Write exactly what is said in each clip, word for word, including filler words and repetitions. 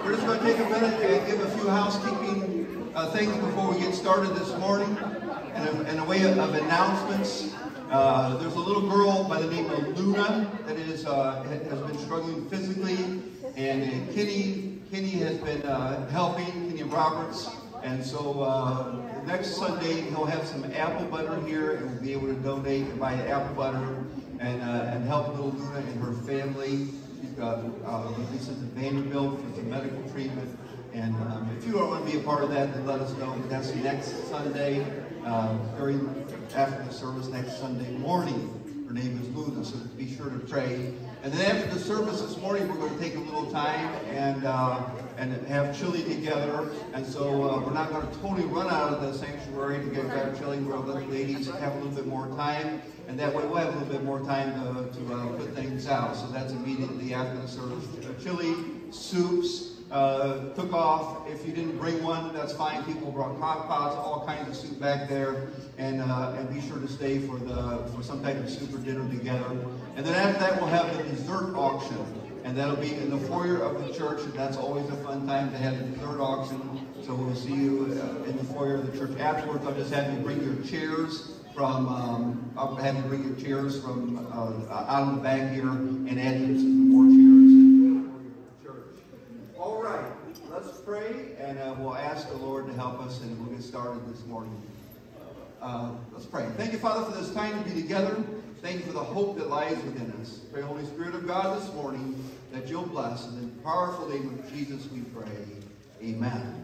We're just going to take a minute and give a few housekeeping uh, things before we get started this morning. And a, and a way of, of announcements. Uh, there's a little girl by the name of Luna that is uh, has been struggling physically, and uh, Kenny Kenny has been uh, helping, Kenny Roberts. And so uh, next Sunday he'll have some apple butter here, and we'll be able to donate and buy apple butter and uh, and help little Luna and her family. She's got uh, this is at Vanderbilt for some medical treatment. And um, if you don't want to be a part of that, then let us know. But that's next Sunday, uh, very after the service next Sunday morning. Her name is Luna, so be sure to pray. And then after the service this morning, we're going to take a little time and uh, and have chili together. And so uh, we're not going to totally run out of the sanctuary to get grab chili. We're going to let the ladies have a little bit more time, and that way we'll have a little bit more time to, to uh, put things out. So that's immediately after the service. Uh, chili, soups. Uh, cook off. If you didn't bring one, that's fine. People brought crock pots, all kinds of soup back there, and uh, and be sure to stay for the for some type of soup or dinner together. And then after that, we'll have the dessert auction, and that'll be in the foyer of the church. And that's always a fun time to have the dessert auction. So we'll see you uh, in the foyer of the church afterwards. I'll just have you bring your chairs from. Um, I'll have you bring your chairs from uh, out of the back here and add some more chairs. All right, let's pray, and uh, we'll ask the Lord to help us, and we'll get started this morning. Uh, let's pray. Thank you, Father, for this time to be together. Thank you for the hope that lies within us. Pray, Holy Spirit of God, this morning, that you'll bless. In the powerful name of Jesus we pray. Amen.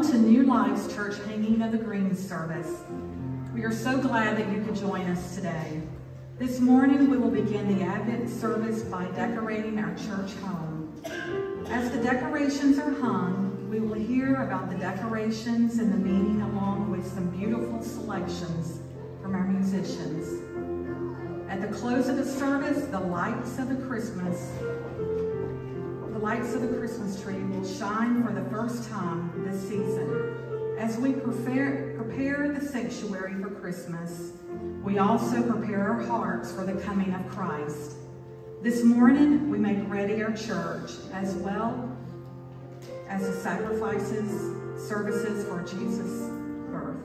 to New Life's Church Hanging of the Greens service. We are so glad that you could join us today. This morning we will begin the Advent service by decorating our church home. As the decorations are hung, we will hear about the decorations and the meaning along with some beautiful selections from our musicians. At the close of the service, the lights of the Christmas The lights of the Christmas tree will shine for the first time this season. As we prepare, prepare the sanctuary for Christmas, we also prepare our hearts for the coming of Christ. This morning, we make ready our church as well as the sacrifices, services for Jesus' birth.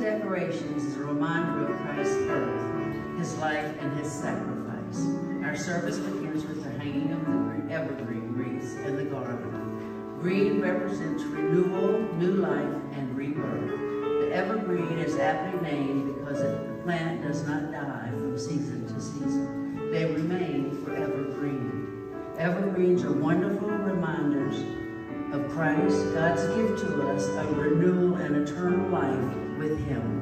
decorations is a reminder of Christ's birth, his life, and his sacrifice. Our service begins with the hanging of the evergreen wreaths and the garland. Green represents renewal, new life, and rebirth. The evergreen is aptly named because it, the plant does not die from season to season. They remain forever green. Evergreens are wonderful reminders of Christ, God's gift to us of renewal and eternal life with him.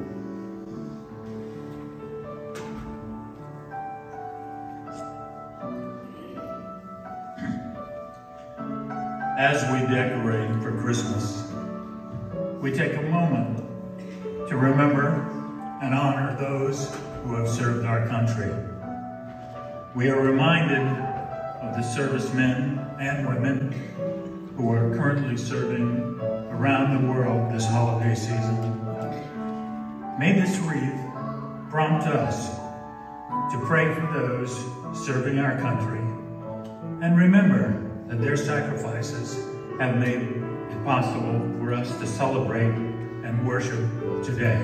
As we decorate for Christmas, we take a moment to remember and honor those who have served our country. We are reminded of the servicemen and women who are currently serving around the world this holiday season. May this wreath prompt us to pray for those serving our country and remember that their sacrifices have made it possible for us to celebrate and worship today.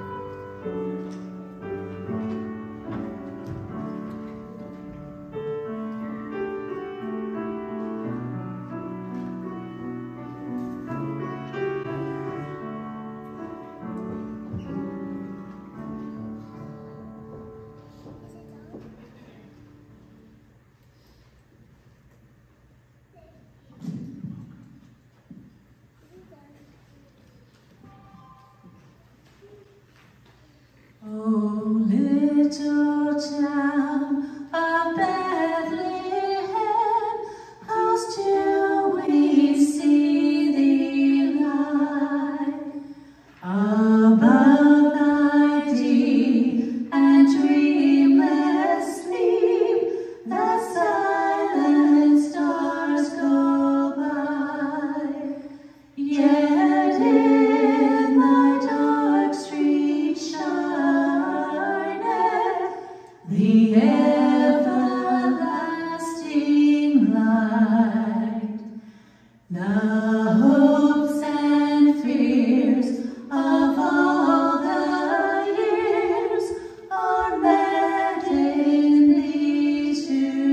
Oh, little town of Bethlehem, how still we see thee lie above thy deep and dreamless sleep. The silent stars go by, yet in thy dark street shine the everlasting light. The hopes and fears of all the years are met in thee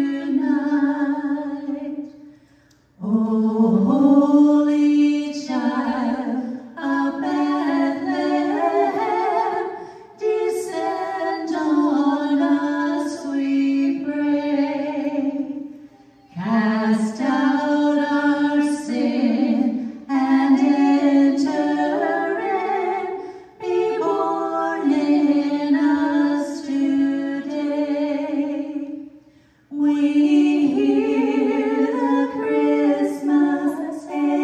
tonight. O holy child of Bethlehem, descend on us, we pray. Cast out our sin and enter in. Be born in us today. We hear the Christmas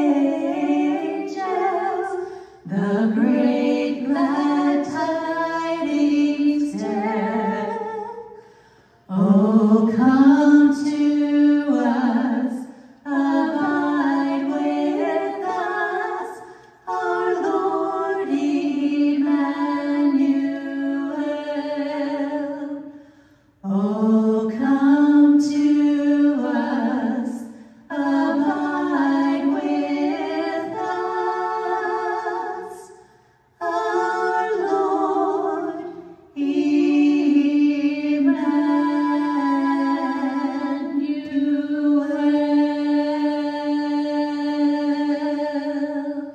angels, the great glad tidings tell. Oh, come to us, abide with us, our Lord Emmanuel. Oh, come to us, abide with us, our Lord Emmanuel.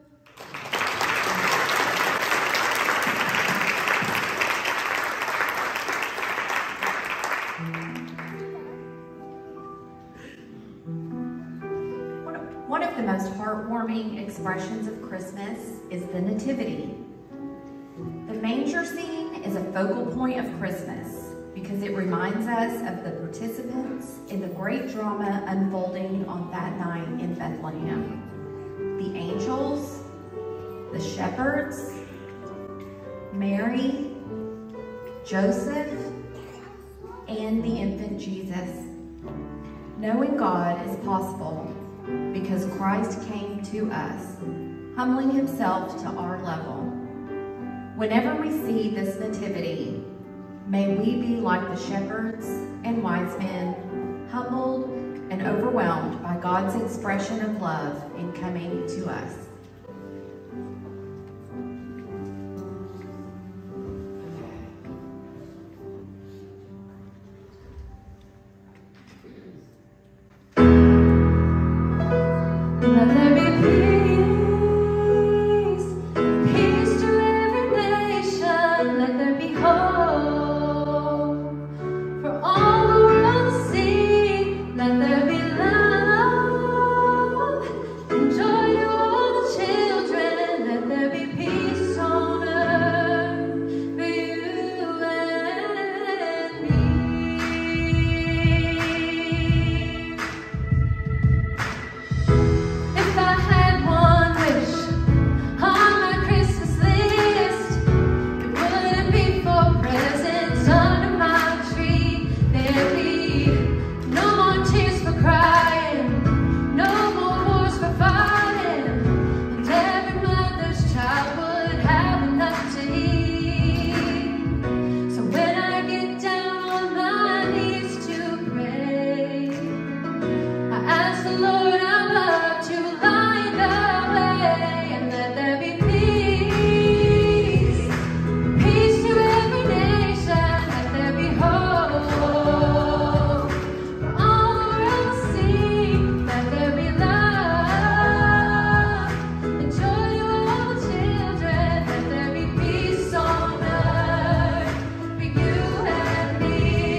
One of- One of the most heartwarming expressions of Christmas is the Nativity. The manger scene is a focal point of Christmas because it reminds us of the participants in the great drama unfolding on that night in Bethlehem. The angels, the shepherds, Mary, Joseph, and the infant Jesus. Knowing God is possible because Christ came to us, humbling himself to our level. Whenever we see this nativity, may we be like the shepherds and wise men, humbled and overwhelmed by God's expression of love in coming to us. Let there be peace, peace to every nation. Let there be hope for all the world to see. Let there be love and joy to all the children. Let there be peace on earth for you and me. If I had one wish on my Christmas list, it wouldn't be for presents under my tree. There'd be no more tears for crying, no more wars for fighting, and every mother's child would have enough to eat. So when I get down on my knees to pray, I ask the Lord above to light the way, and let there be peace, peace to every nation. Let there be hope for all the world to see. Let there be love and joy to all the children. Let there be peace on earth for you and me.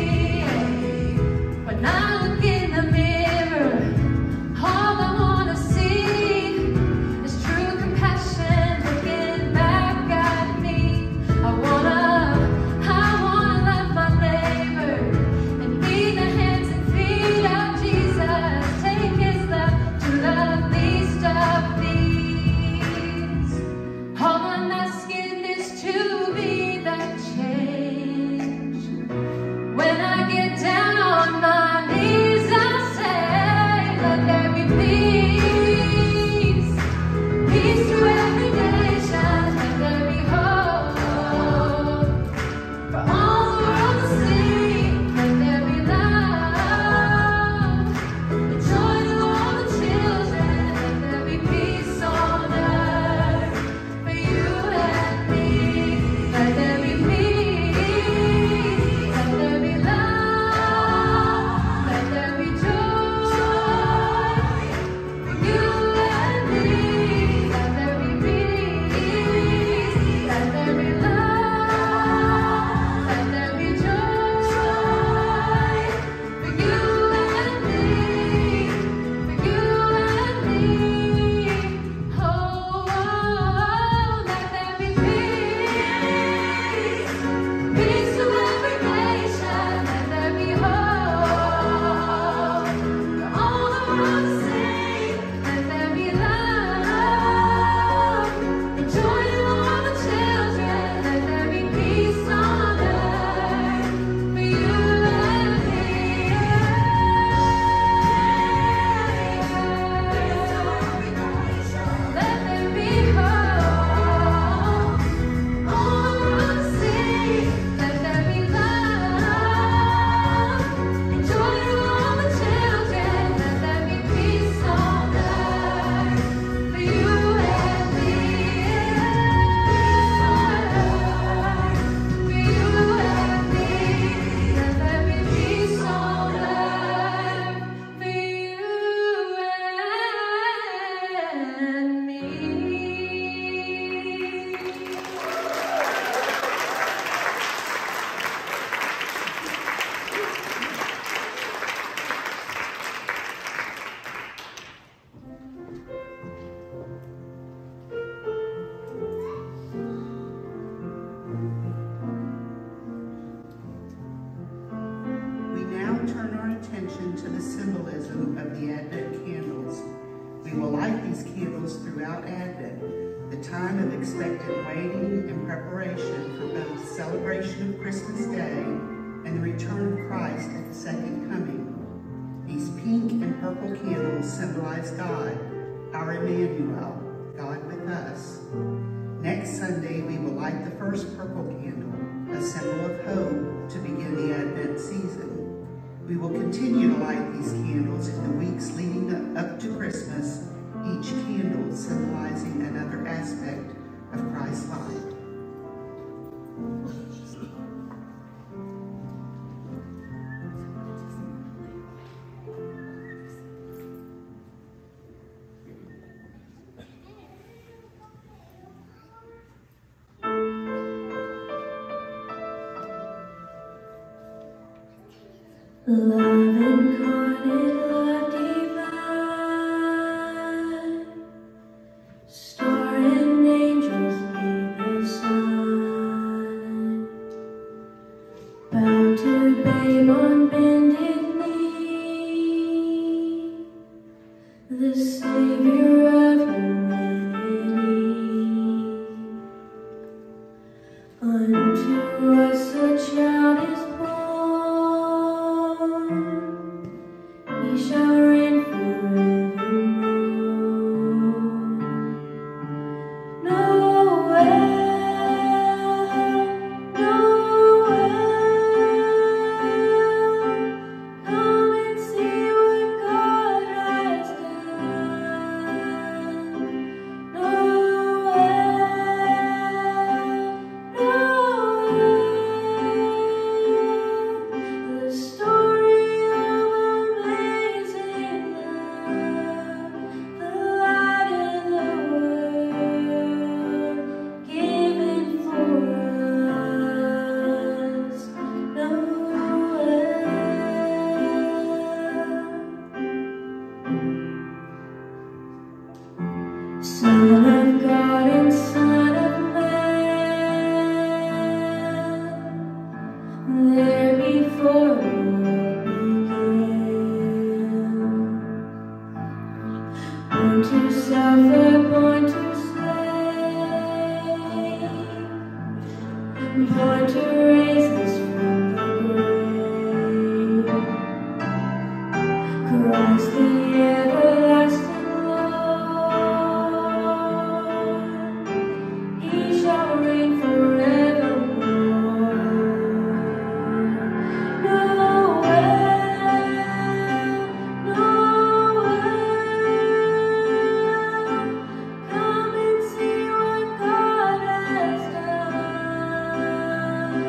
When I look in the mirror, all I wanna see is true compassion looking back at me. I wanna, I wanna love my neighbor and be the hands and feet of Jesus. Take his love to the least of these. All I'm asking is to be that change. When I get down on my knees, I say, let there be peace, peace to every nation. Let there be hope for all the world to see. Let there be love and joy to all the children. Let there be peace on earth for you and me. Let there be peace. Let there be love. Let there be joy for you and me. Let there be peace. Let there be love. Let there be joy for you and me. For you and me. Oh, let there be peace, peace to every nation. Let there be hope for all the world to see. Let there be love and joy to all the children. Let there be peace on earth for you and me. Let there be hope, all the world to see. Let there be love and joy to all the children. Let there be peace on earth for you and me. For you and me. Let there be peace on earth for you and me. We now turn our attention to the symbolism of the Advent candles. We will light these candles throughout Advent, the time of expectant waiting and preparation for both the celebration of Christmas Day and the return of Christ at the second coming. These pink and purple candles symbolize God, our Emmanuel, God with us. Next Sunday, we will light the first purple candle, a symbol of hope to begin the Advent season. We will continue to light these candles in the weeks leading up to Christmas, each candle symbolizing another aspect of Christ's life. Love incarnate, love divine, star and angels gave the sign. Bow to babe on bended knee, the Savior of humanity. Unto us a child is born, he shall reign forevermore. Noel, Noel, come and see what God has done. Noel, Noel, the story of amazing love, the light in the world, given for us. Noel, Son of God and Son of Man, there before the world began. Born to suffer, born to slay, born to raise us from the grave. Christ the everlasting Lord, he shall reign forevermore. Noel, Noel, come and see what God has done.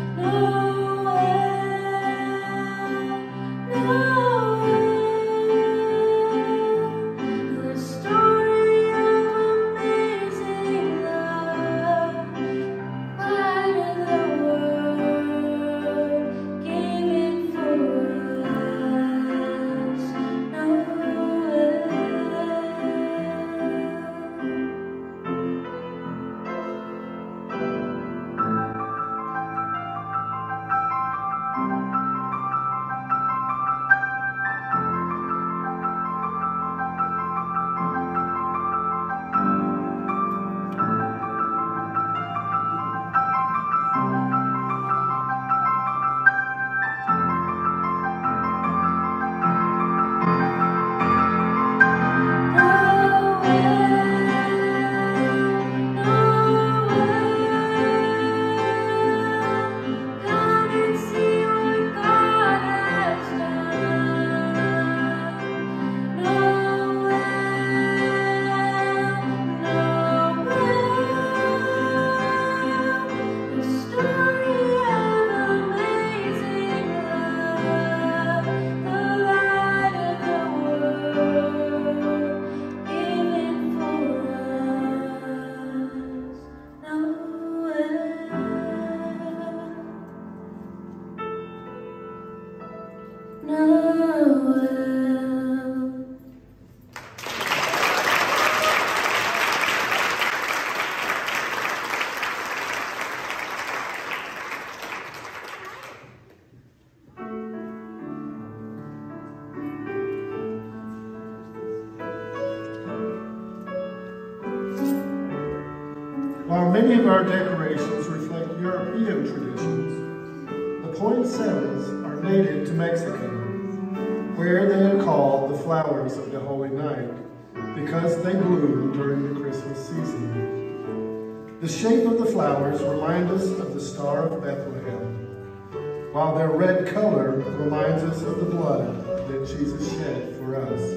Noel, Noel, the story of amazing love, light of the world, given for us. Noel. Come and see what God has done. Noel, Noel, the story of amazing love, the light of the world, given for us. Noel, Noel. While many of our decorations reflect European traditions, the poinsettias are native to Mexico, where they are called the flowers of the Holy Night because they bloom during the Christmas season. The shape of the flowers remind us of the Star of Bethlehem, while their red color reminds us of the blood that Jesus shed for us.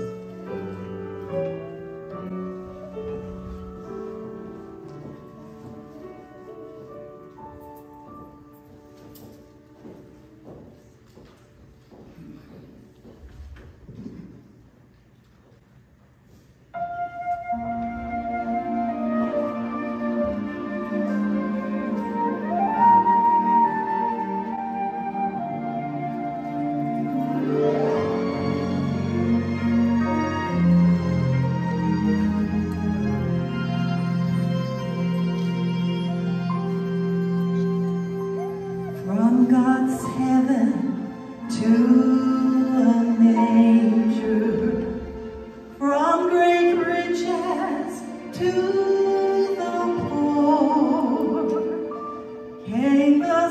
heaven to a manger, from great riches to the poor, came the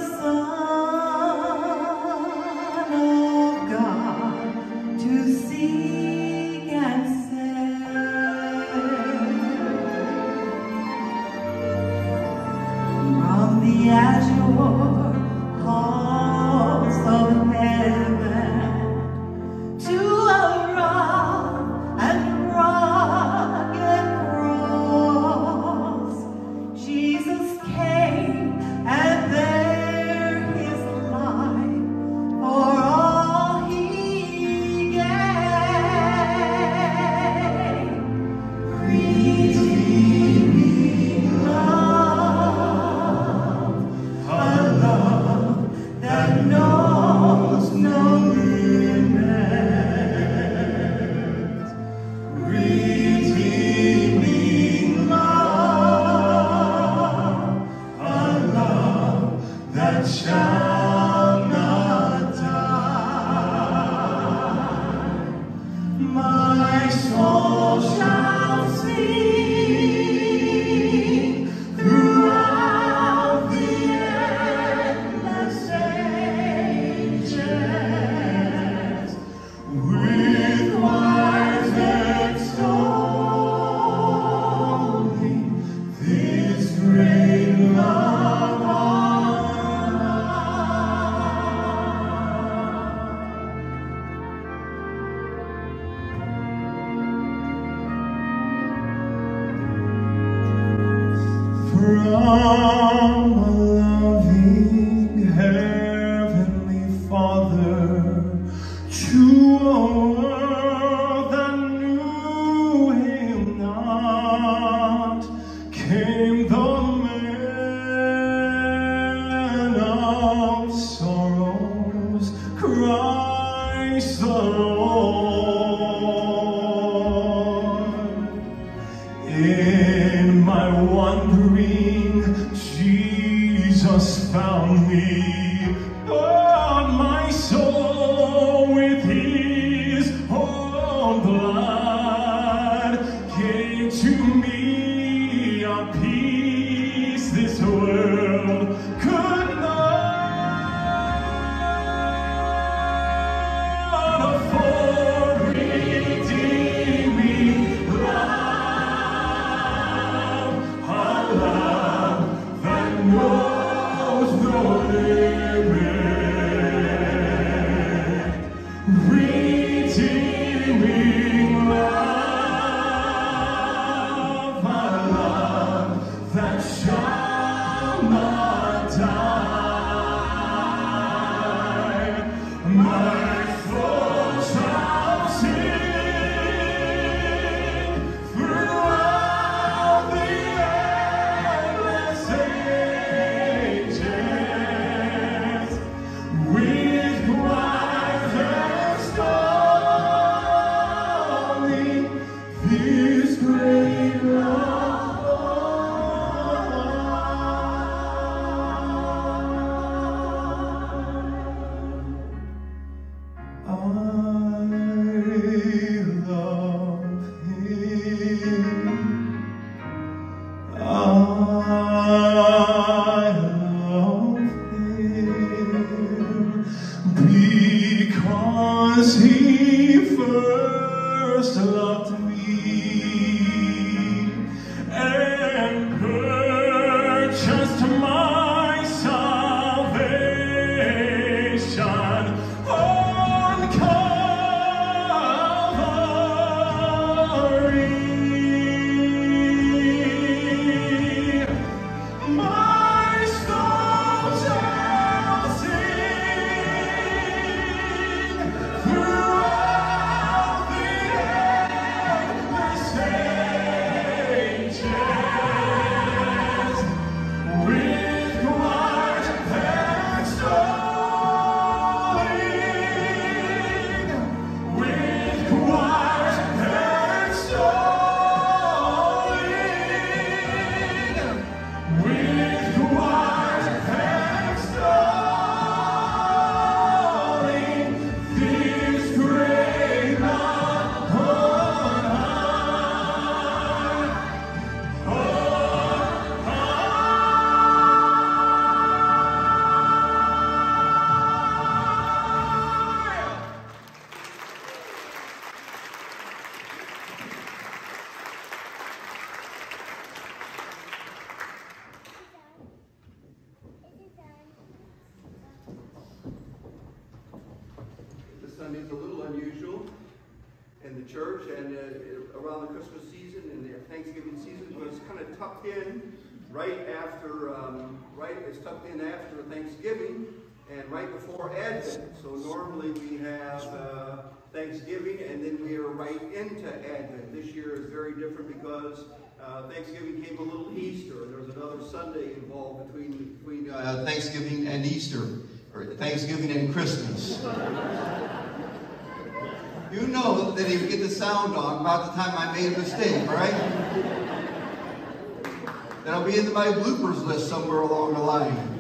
Son of God to seek and save. From the azure halls of heaven to a rough and rugged cross, Jesus came, and there his life for all he gave. Redeeming love, a love that knows no limits. Redeeming love, a love that shall not die. My soul shall sing throughout the endless ages, with choirs extolling this great love of from a loving Heavenly Father to a world that knew Him not, came the man of sorrows, Christ the Lord. In my wandering, Jesus found me. Oh, my soul with his own blood gave to me a peace this world could not afford. Redeeming love, a love that knows no limit. Redeeming love, a love that shall not die. My soul shall sing throughout the endless ages, with choirs extolling this great love. I love Him. I love Him because He first loved me. Sunday is a little unusual in the church, and uh, around the Christmas season and the Thanksgiving season, but it's kind of tucked in right after, um, right, it's tucked in after Thanksgiving and right before Advent. So normally we have uh, Thanksgiving and then we are right into Advent. This year is very different because uh, Thanksgiving came a little Easter, and there's another Sunday involved between, between uh, Thanksgiving and Easter, or Thanksgiving and Christmas. You know that he would get the sound on about the time I made a mistake, right? That'll be in my bloopers list somewhere along the line.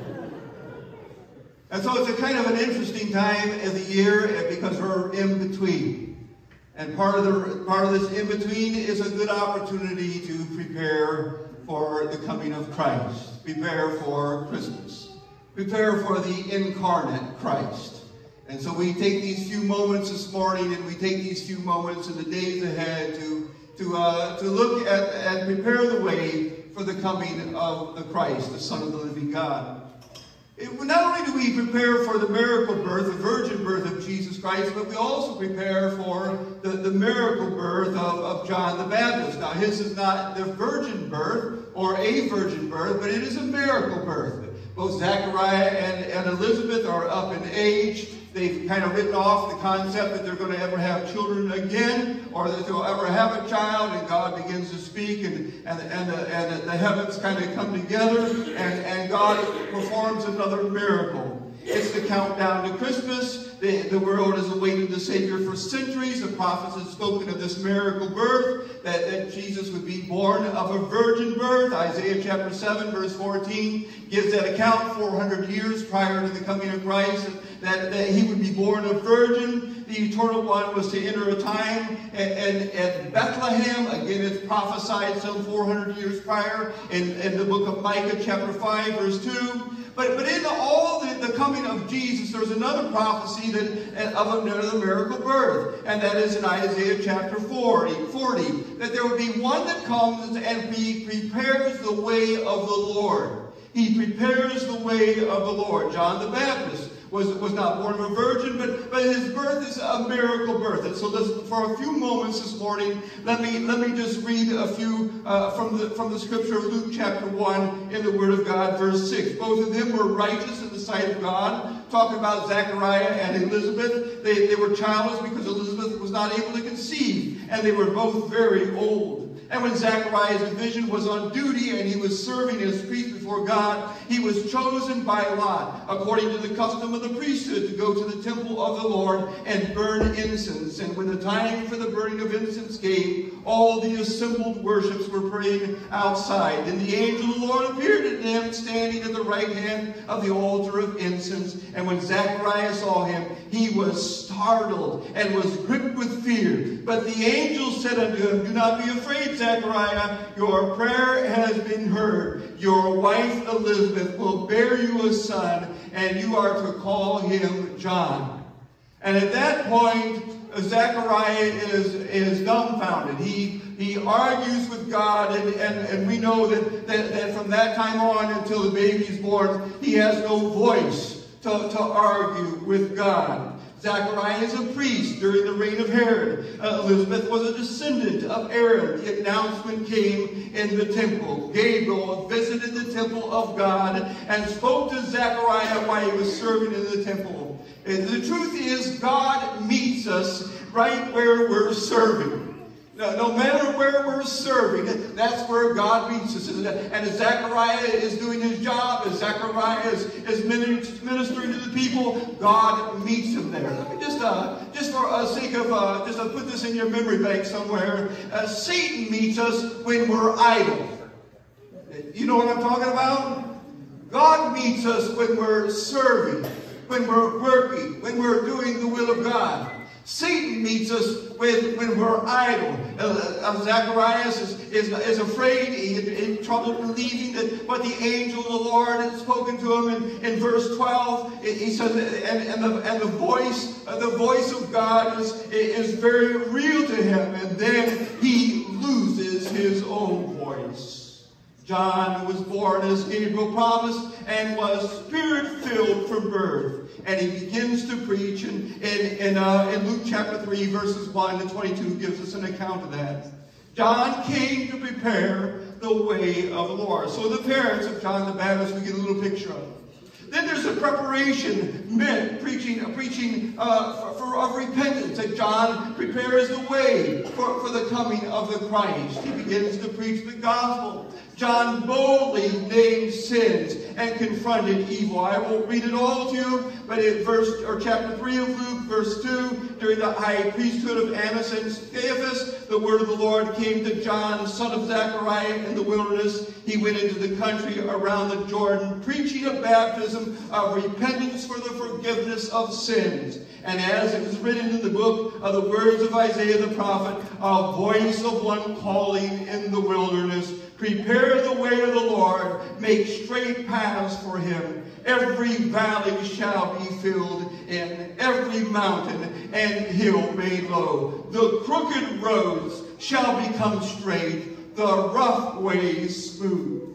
And so it's a kind of an interesting time of the year because we're in between. And part of the part of this in between is a good opportunity to prepare for the coming of Christ. Prepare for Christmas. Prepare for the incarnate Christ. And so we take these few moments this morning, and we take these few moments in the days ahead to to uh, to look at and prepare the way for the coming of the Christ, the Son of the living God. It, not only do we prepare for the miracle birth, the virgin birth of Jesus Christ, but we also prepare for the, the miracle birth of, of John the Baptist. Now, his is not the virgin birth or a virgin birth, but it is a miracle birth. Both Zechariah and, and Elizabeth are up in age. They've kind of written off the concept that they're going to ever have children again, or that they'll ever have a child, and God begins to speak, and, and, and, the, and the heavens kind of come together, and, and God performs another miracle. It's the countdown to Christmas. The, the world has awaited the Savior for centuries. The prophets have spoken of this miracle birth, that, that Jesus would be born of a virgin birth. Isaiah chapter seven, verse fourteen, gives that account four hundred years prior to the coming of Christ, that, that he would be born a virgin. The Eternal One was to enter a time and, and at Bethlehem. Again, it's prophesied some four hundred years prior in, in the book of Micah chapter five, verse two. But, but in all the, the coming of Jesus, there's another prophecy that, of another miracle birth. And that is in Isaiah chapter forty, forty. That there will be one that comes and he prepares the way of the Lord. He prepares the way of the Lord. John the Baptist was, was not born of a virgin, but, but his birth is a miracle birth. And so let's, for a few moments this morning, let me, let me just read a few uh, from, the, from the scripture of Luke chapter one in the Word of God, verse six. Both of them were righteous in the sight of God. Talking about Zechariah and Elizabeth, they, they were childless because Elizabeth was not able to conceive, and they were both very old. And when Zechariah's division was on duty and he was serving as priest before God, he was chosen by lot, according to the custom of the priesthood, to go to the temple of the Lord and burn incense. And when the time for the burning of incense came, all the assembled worships were praying outside. And the angel of the Lord appeared to them, standing at the right hand of the altar of incense. And when Zechariah saw him, he was startled and was gripped with fear. But the angel said unto him, "Do not be afraid, Zechariah, your prayer has been heard. Your wife Elizabeth will bear you a son, and you are to call him John." And at that point, Zechariah is, is dumbfounded. He, he argues with God, and, and, and we know that, that, that from that time on until the baby is born, he has no voice to, to argue with God. Zechariah is a priest during the reign of Herod. Uh, Elizabeth was a descendant of Aaron. The announcement came in the temple. Gabriel visited the temple of God and spoke to Zechariah while he was serving in the temple. And the truth is, God meets us right where we're serving. No, no matter where we're serving, that's where God meets us. And as Zechariah is doing his job, as Zechariah is, is ministering to the people, God meets him there. Let me just, uh, just for the sake of, uh, just uh, put this in your memory bank somewhere. Uh, Satan meets us when we're idle. You know what I'm talking about? God meets us when we're serving, when we're working, when we're doing the will of God. Satan meets us when, when we're idle. Uh, Zacharias is, is, is afraid, he is in trouble believing that what the angel of the Lord had spoken to him in, in verse twelve. He says, and, and, the, and the voice, uh, the voice of God is, is very real to him. And then he loses his own voice. John was born as Gabriel promised and was spirit-filled from birth. And he begins to preach, and in, in, uh, in Luke chapter three, verses one to twenty-two gives us an account of that. John came to prepare the way of the Lord. So the parents of John the Baptist, we get a little picture of. Then there's a preparation meant preaching, preaching uh, for, for of repentance, that John prepares the way for, for the coming of the Christ. He begins to preach the gospel. John boldly named sins and confronted evil. I won't read it all to you, but in verse or chapter three of Luke, verse two, during the high priesthood of Annas and Caiaphas, the word of the Lord came to John, son of Zechariah, in the wilderness. He went into the country around the Jordan, preaching a baptism of repentance for the forgiveness of sins. And as it is written in the book of the words of Isaiah the prophet, a voice of one calling in the wilderness, prepare the way of the Lord, make straight paths for him. Every valley shall be filled in, every mountain and hill made low. The crooked roads shall become straight, the rough ways smooth.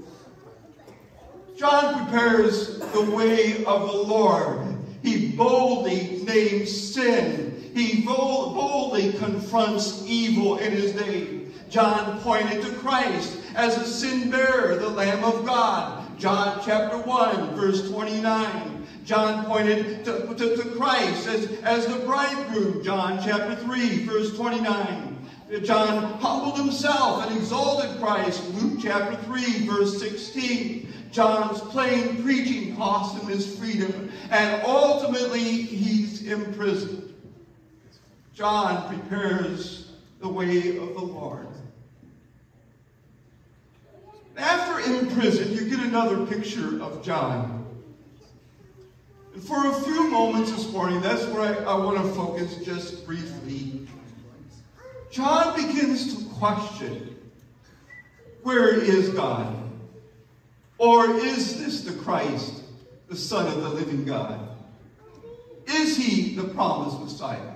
John prepares the way of the Lord. He boldly names sin. He boldly confronts evil in his day. John pointed to Christ as a sin bearer, the Lamb of God. John chapter one, verse twenty-nine. John pointed to, to, to Christ as, as the bridegroom. John chapter three, verse twenty-nine. John humbled himself and exalted Christ. Luke chapter three, verse sixteen. John's plain preaching cost him his freedom, and ultimately he's imprisoned. John prepares the way of the Lord. After in prison, you get another picture of John. And for a few moments this morning, that's where I, I want to focus just briefly. John begins to question, where is God? Or is this the Christ, the Son of the living God? Is he the promised Messiah?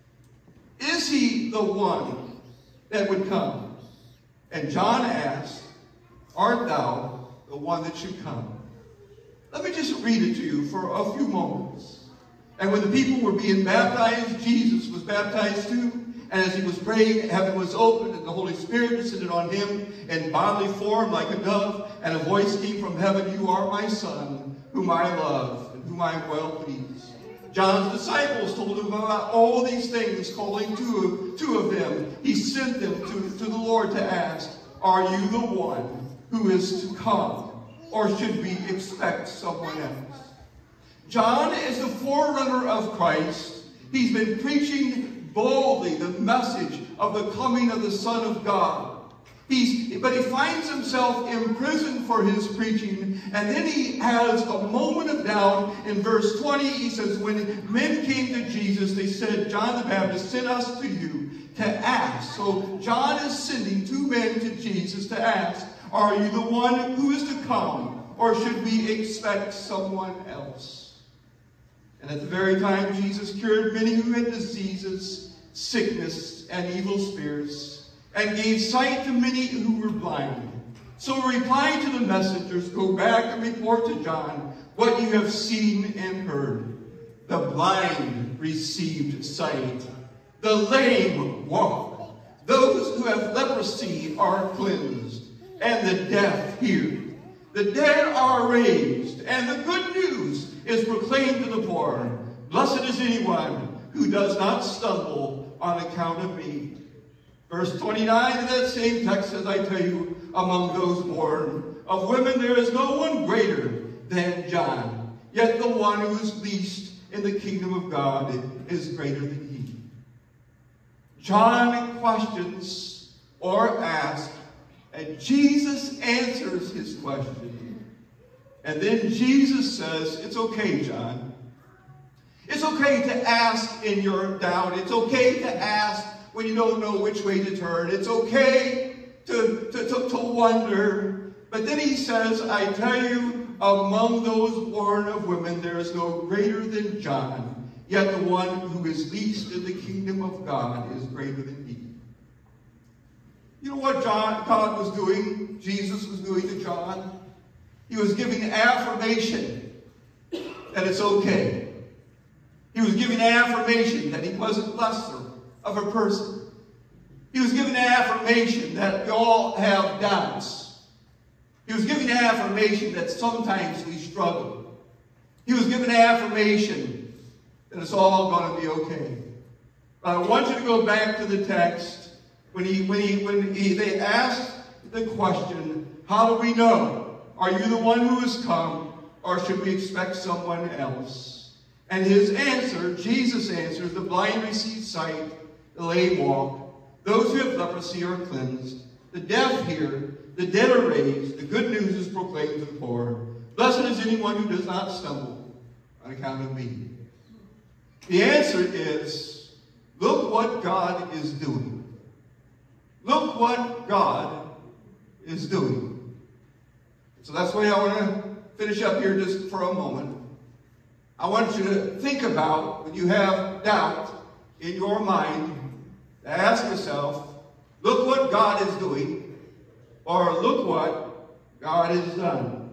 Is he the one that would come? And John asked, art thou the one that should come? Let me just read it to you for a few moments. And when the people were being baptized, Jesus was baptized too. And as he was praying, heaven was opened, and the Holy Spirit descended on him in bodily form like a dove. And a voice came from heaven, you are my Son, whom I love, and whom I am well pleased. John's disciples told him about all these things, calling two of, two of them. He sent them to, to the Lord to ask, are you the one who is to come, or should we expect someone else? John is the forerunner of Christ. He's been preaching boldly the message of the coming of the Son of God. He's, but he finds himself imprisoned for his preaching, and then he has a moment of doubt. In verse twenty, he says, when men came to Jesus, they said, John the Baptist sent us to you to ask. So John is sending two men to Jesus to ask, are you the one who is to come, or should we expect someone else? And at the very time Jesus cured many who had diseases, sickness, and evil spirits, and gave sight to many who were blind. So reply to the messengers, go back and report to John what you have seen and heard. The blind received sight, the lame walk, those who have leprosy are cleansed, and the deaf hear. The dead are raised, and the good news is proclaimed to the poor. Blessed is anyone who does not stumble on account of me. Verse twenty-nine of that same text says, I tell you, among those born of women there is no one greater than John. Yet the one who is least in the kingdom of God is greater than he. John questions or asks, and Jesus answers his question. And then Jesus says, it's okay, John. It's okay to ask in your doubt. It's okay to ask when you don't know which way to turn. It's okay to, to, to, to wonder. But then he says, I tell you, among those born of women, there is no greater than John. Yet the one who is least in the kingdom of God is greater than he. You know what John, God was doing, Jesus was doing to John? He was giving affirmation that it's okay. He was giving affirmation that he wasn't lesser of a person. He was giving affirmation that we all have doubts. He was giving affirmation that sometimes we struggle. He was giving affirmation that it's all going to be okay. But I want you to go back to the text when he when he when he they asked the question, how do we know? Are you the one who has come, or should we expect someone else? And his answer, Jesus answers, the blind receive sight, the lame walk, those who have leprosy are cleansed, the deaf hear, the dead are raised, the good news is proclaimed to the poor. Blessed is anyone who does not stumble on account of me. The answer is, look what God is doing. Look what God is doing. So that's why I want to finish up here just for a moment. I want you to think about, when you have doubt in your mind, to ask yourself, look what God is doing, or look what God has done.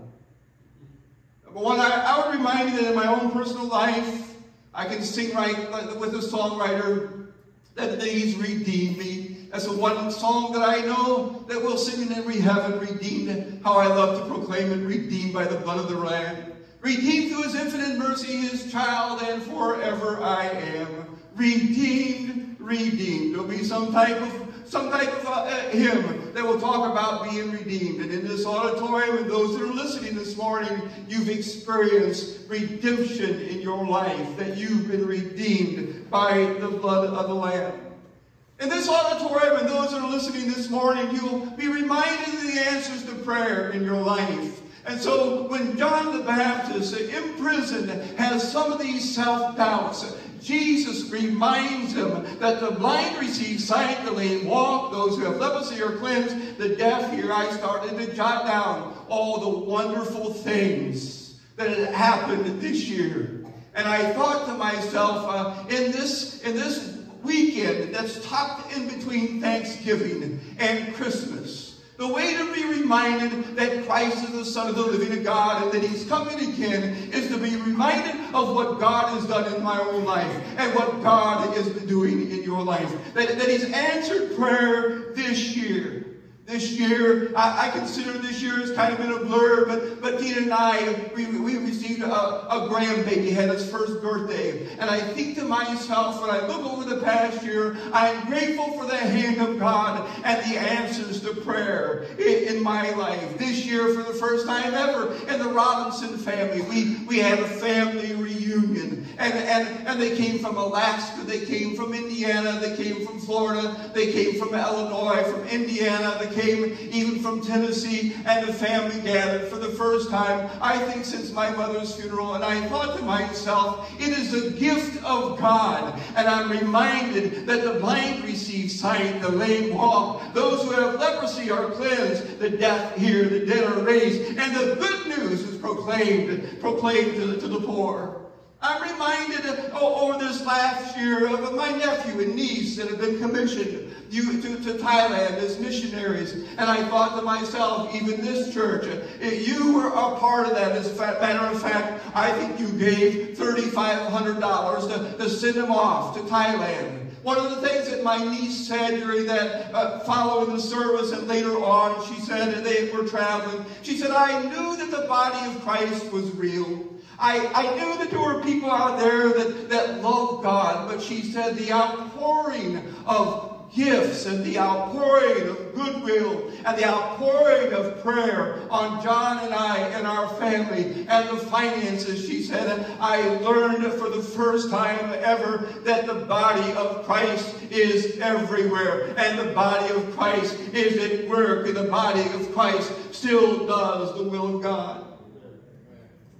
Number one, I, I would remind you that in my own personal life, I can sing right with the songwriter that he's redeemed me. That's the one song that I know that we'll sing in every heaven, redeemed. How I love to proclaim it, redeemed by the blood of the Lamb. Redeemed through his infinite mercy, his child, and forever I am. Redeemed, redeemed. There'll be some type of some type of uh, hymn that will talk about being redeemed. And in this auditorium, and those that are listening this morning, you've experienced redemption in your life, that you've been redeemed by the blood of the Lamb. In this auditorium, and those that are listening this morning, you'll be reminded of the answers to prayer in your life. And so when John the Baptist, imprisoned, has some of these self-doubts, Jesus reminds him that the blind receive sight, the lame walk, those who have leprosy are cleansed, the deaf hear. I started to jot down all the wonderful things that had happened this year. And I thought to myself, uh, in this in this weekend that's tucked in between Thanksgiving and Christmas, the way to be reminded that Christ is the Son of the living God and that he's coming again is to be reminded of what God has done in my own life and what God is doing in your life. That, that he's answered prayer this year. This year, I, I consider this year as kind of been a blur, but, but Tina and I, we, we received a, a grandbaby, had his first birthday. And I think to myself, when I look over the past year, I'm grateful for the hand of God and the answers to prayer in, in my life. This year, for the first time ever, in the Robinson family, we, we had a family reunion. And, and, and they came from Alaska, they came from Indiana, they came from Florida, they came from Illinois, from Indiana, they came even from Tennessee, and the family gathered for the first time, I think, since my mother's funeral. And I thought to myself, it is a gift of God. And I'm reminded that the blind receive sight, the lame walk, those who have leprosy are cleansed, the deaf hear, the dead are raised, and the good news is proclaimed, proclaimed to the, to the poor. I'm reminded oh, over this last year of my nephew and niece that have been commissioned you, to, to Thailand as missionaries. And I thought to myself, even this church, you were a part of that. As a matter of fact, I think you gave three thousand five hundred dollars to, to send them off to Thailand. One of the things that my niece said during that, uh, following the service and later on, she said, and they were traveling, she said, I knew that the body of Christ was real. I, I knew that there were people out there that, that love God, but she said the outpouring of gifts and the outpouring of goodwill and the outpouring of prayer on John and I and our family and the finances, she said, I learned for the first time ever that the body of Christ is everywhere, and the body of Christ is at work, and the body of Christ still does the will of God.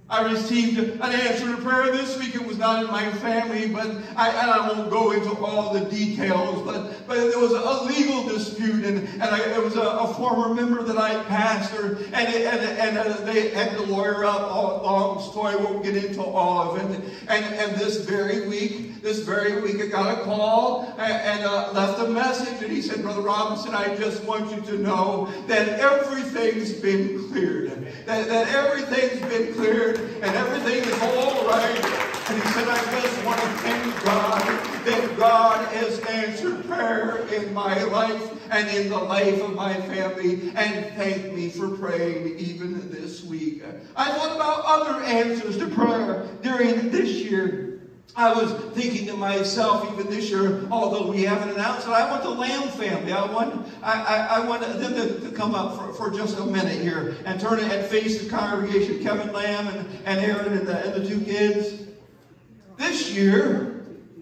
I received an answer to prayer this week. It was not in my family, but I, and I won't go into all the details, but, but there was a legal dispute, and, and I, it was a, a former member that I pastored, and, it, and, and uh, they had the lawyer up. All, long story, won't get into all of it. And, and this very week, this very week, I got a call and, and uh, left a message, and he said, Brother Robinson, I just want you to know that everything's been cleared. That, that everything's been cleared, and everything is all right. And he said, I just want to thank God that God has answered prayer in my life and in the life of my family, and thank me for praying even this week. I thought about other answers to prayer during this year. I was thinking to myself, even this year, although we haven't announced it, I want the Lamb family. I want, I, I, I want them to, to come up for, for just a minute here and turn it and face the congregation. Kevin Lamb and, and Aaron and the, and the two kids. This year,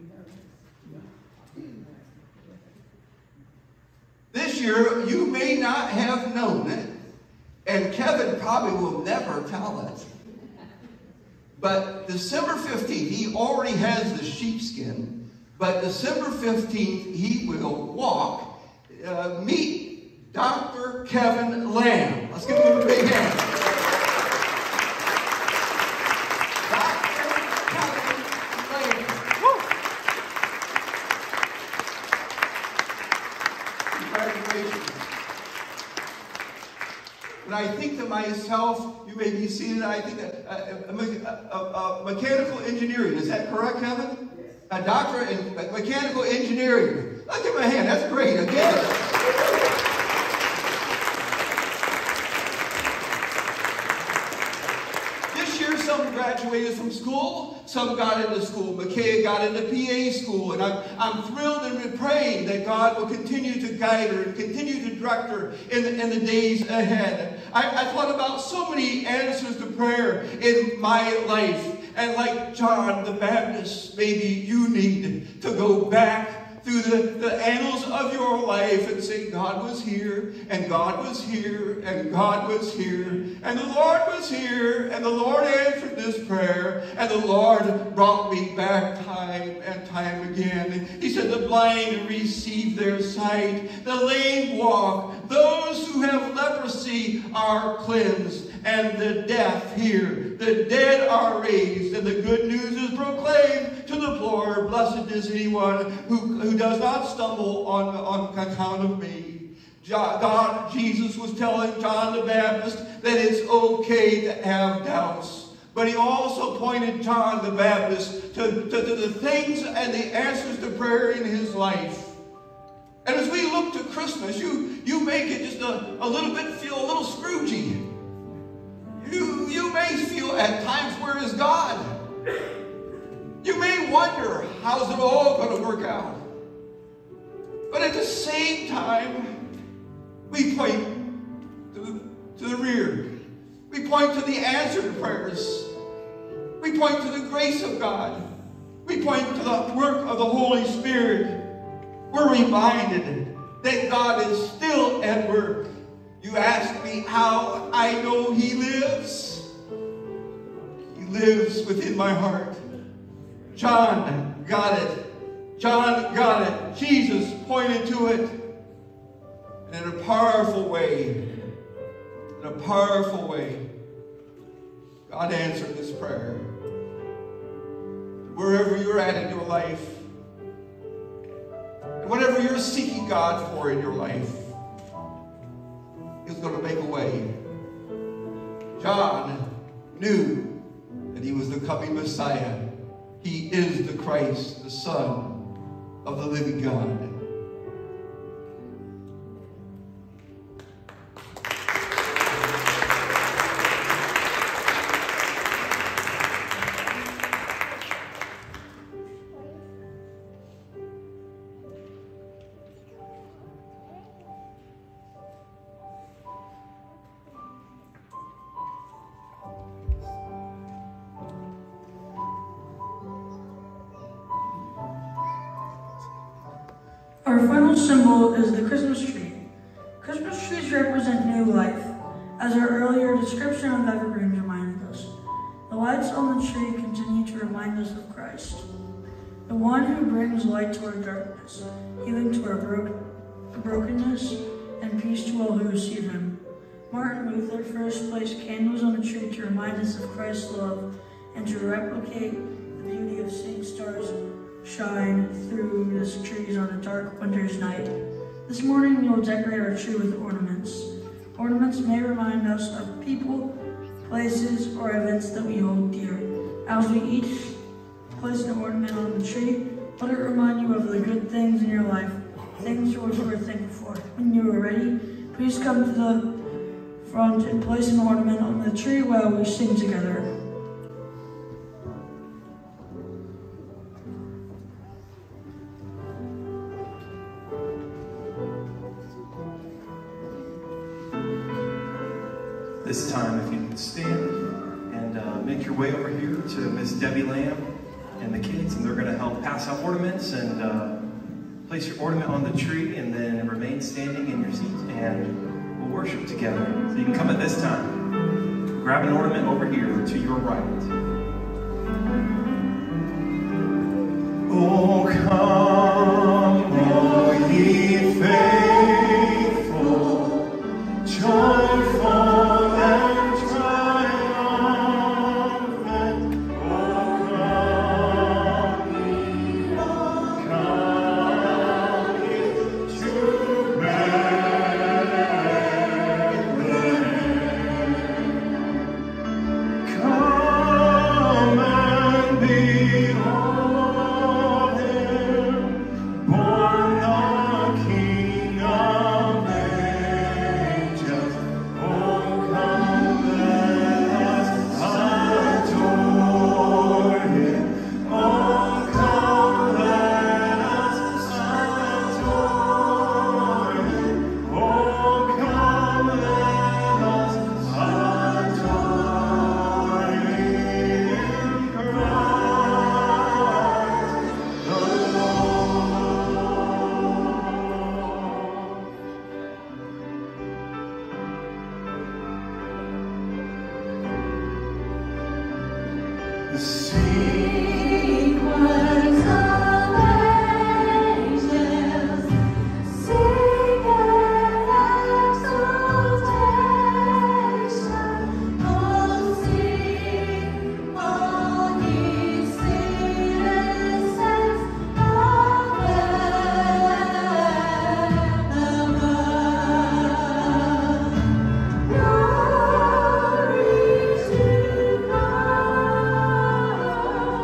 this year, you may not have known it, and Kevin probably will never tell it. But December fifteenth, he already has the sheepskin, but December fifteenth, he will walk, uh, meet Doctor Kevin Lamb. Let's give him a big hand. Doctor Kevin Lamb. Woo. Congratulations. When I think to myself, you may be seated, I think that uh, uh, uh, uh, mechanical engineering, is that correct, Kevin? Yes. A doctorate in mechanical engineering. I'll give him a hand, that's great, again. This year, some graduated from school, some got into school. Micaiah got into P A school, and I'm, I'm thrilled and praying that God will continue to guide her and continue to direct her in the, in the days ahead. I, I thought about so many answers to prayer in my life, and like John the Baptist, maybe you need to go back through the, the annals of your life and say, God was here, and God was here, and God was here, and the Lord was here, and the Lord answered this prayer, and the Lord brought me back time and time again. He said, the blind receive their sight, the lame walk, those who have leprosy are cleansed, and the deaf hear, the dead are raised, and the good news is proclaimed to the poor. Blessed is anyone who, who does not stumble on, on account of me. God, Jesus was telling John the Baptist that it's okay to have doubts. But he also pointed John the Baptist to, to, to the things and the answers to prayer in his life. And as we look to Christmas, you, you may get just a, a little bit, feel a little Scroogey. You, you may feel at times, where is God? You may wonder, how's it all going to work out? But at the same time, we point to the, to the rear. We point to the answered prayers. We point to the grace of God. We point to the work of the Holy Spirit. We're reminded that God is still at work. You ask me how I know He lives. He lives within my heart. John got it. John got it. Jesus pointed to it. And in a powerful way, in a powerful way, God answered this prayer. Wherever you're at in your life, and whatever you're seeking God for in your life, He's going to make a way. John knew that he was the coming Messiah. He is the Christ, the Son of the living God. Our final symbol is the Christmas tree. Christmas trees represent new life, as our earlier description of evergreens reminded us. The The lights on the tree continue to remind us of Christ, the one who brings light to our darkness, healing to our bro brokenness, and peace to all who receive him. Martin Luther first placed candles on the tree to remind us of Christ's love and to replicate the beauty of seeing stars shine through the trees on a dark winter's night. This morning we will decorate our tree with ornaments. Ornaments may remind us of people, places, or events that we hold dear. As we each place an ornament on the tree, let it remind you of the good things in your life, things for which you are thankful for. When you are ready, please come to the front and place an ornament on the tree while we sing together. This time, if you can stand and uh, make your way over here to Miss Debbie Lamb and the kids, and they're going to help pass out ornaments and uh, place your ornament on the tree, and then remain standing in your seat, and we'll worship together. So you can come at this time. Grab an ornament over here to your right. Oh, come, all ye faithful, joyful. Glory to God.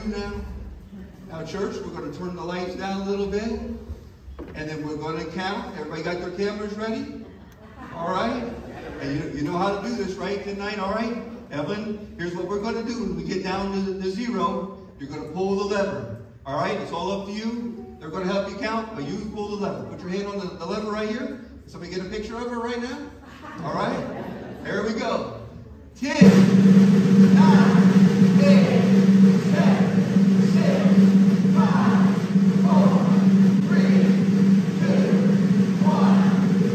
now? Now, church, we're going to turn the lights down a little bit, and then we're going to count. Everybody got their cameras ready? All right? And you, you know how to do this, right, tonight? All right? Evelyn, here's what we're going to do. When we get down to, the, to zero, you're going to pull the lever. All right? It's all up to you. They're going to help you count, but you pull the lever. Put your hand on the, the lever right here. Somebody get a picture of her right now? All right? There we go. Ten, nine, eight, seven, six, five, four, three, two, one.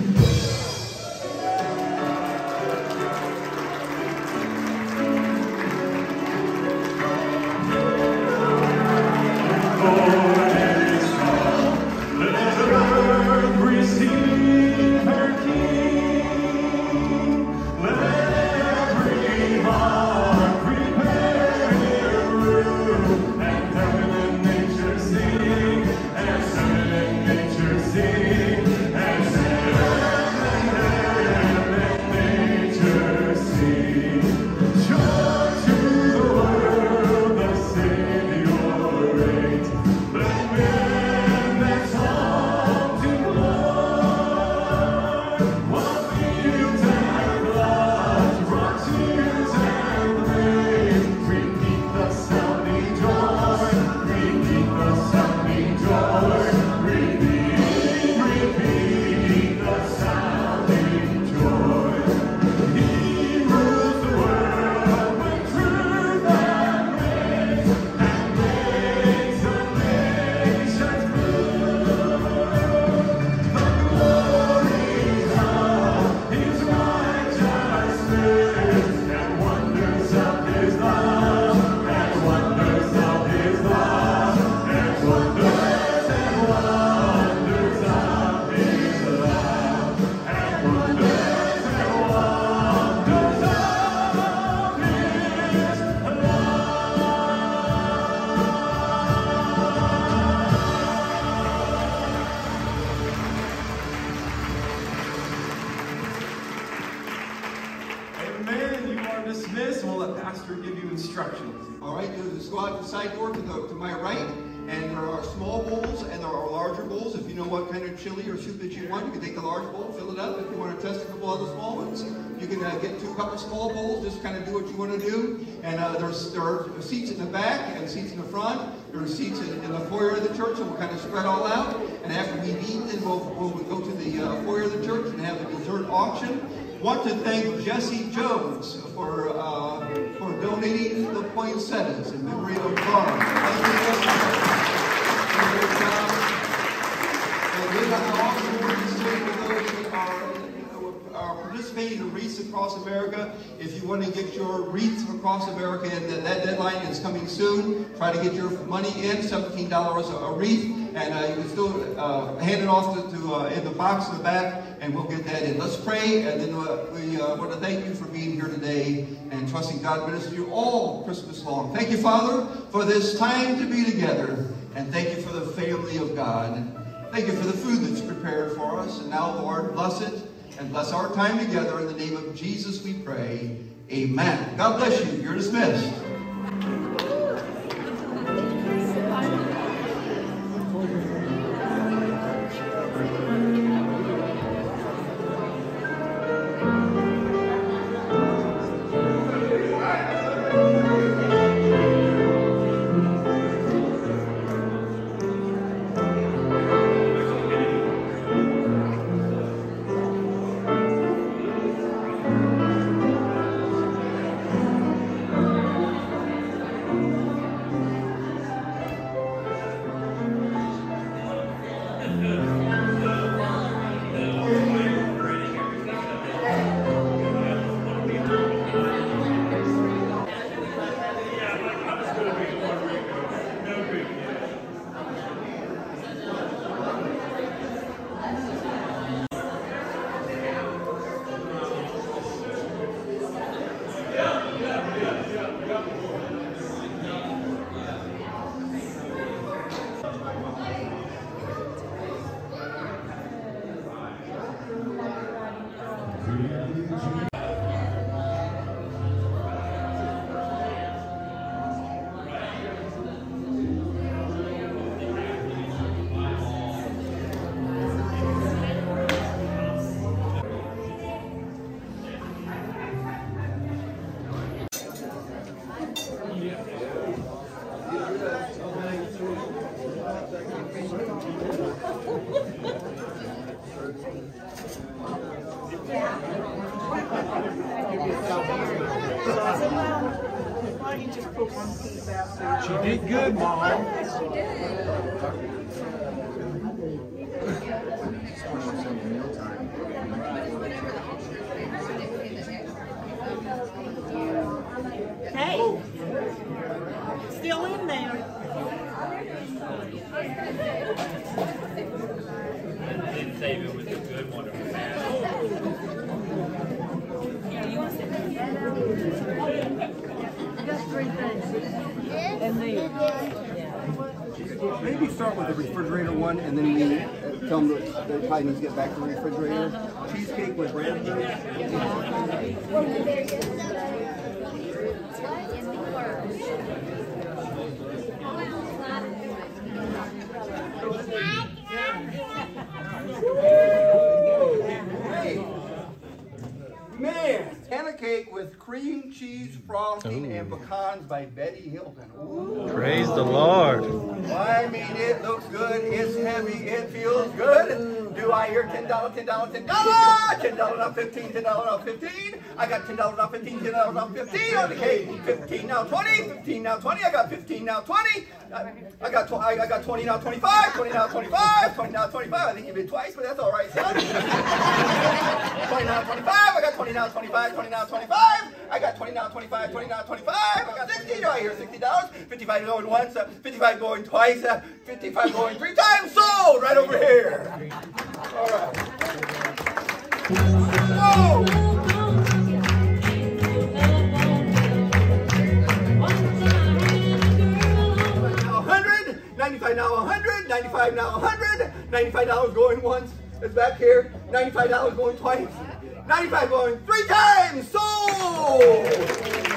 Chili or soup that you want. You can take the large bowl, fill it up. If you want to test a couple other small ones, you can uh, get two a couple small bowls. Just kind of do what you want to do. And uh, there's there are seats in the back and seats in the front. There are seats in, in the foyer of the church, and we'll kind of spread all out. And after we've eaten, then we'll, we'll go to the uh, foyer of the church and have the dessert auction. Want to thank Jesse Jones for uh, for donating the poinsettias in memory of Carl. Thank you, Jesse. And I also want to say for those who are, are participating in Wreaths Across America, if you want to get your Wreaths Across America, and that deadline is coming soon, try to get your money in, seventeen dollars a wreath, and uh, you can still uh, hand it off to, to uh, in the box in the back, and we'll get that in. Let's pray, and then uh, we uh, want to thank you for being here today and trusting God to minister to you all Christmas long. Thank you, Father, for this time to be together, and thank you for the family of God. Thank you for the food that's prepared for us. And now, Lord, bless it and bless our time together. In the name of Jesus we pray. Amen. God bless you. You're dismissed. don't you just put one piece out there? She did good, Mom. She did. Hey, still in there. Didn't save it was a good one. Just three things. And then. Maybe start with the refrigerator one, and then we uh, tell them that they probably need to get back to the refrigerator. Cheesecake with raspberries. Man, Hannah cake with cream cheese frosting Ooh. and pecans by Betty Hilton. Ooh. Praise the Lord. I mean, it looks good, it's heavy, it feels good. Do I hear ten dollars, ten dollars, ten dollars, ten dollars off fifteen, ten dollars off fifteen. I got ten dollars off fifteen, ten dollars off fifteen on the cake. fifteen now twenty, fifteen now twenty, I got fifteen now twenty. I, I got tw I, I got twenty now twenty-five, twenty now twenty-five, twenty now twenty-five. I think you did twice, but that's all right, son. twenty now twenty-five, I got twenty now twenty-five, twenty now twenty-five. I got twenty now twenty-five, twenty now twenty-five. I got sixty, do I hear sixty dollars? fifty-five going once, uh, fifty-five going twice, uh, fifty-five going three times, sold right over here. All right. Whoa! ninety-five now one hundred, ninety-five now one hundred, ninety-five dollars going once, it's back here, ninety-five dollars going twice, ninety-five going three times, sold!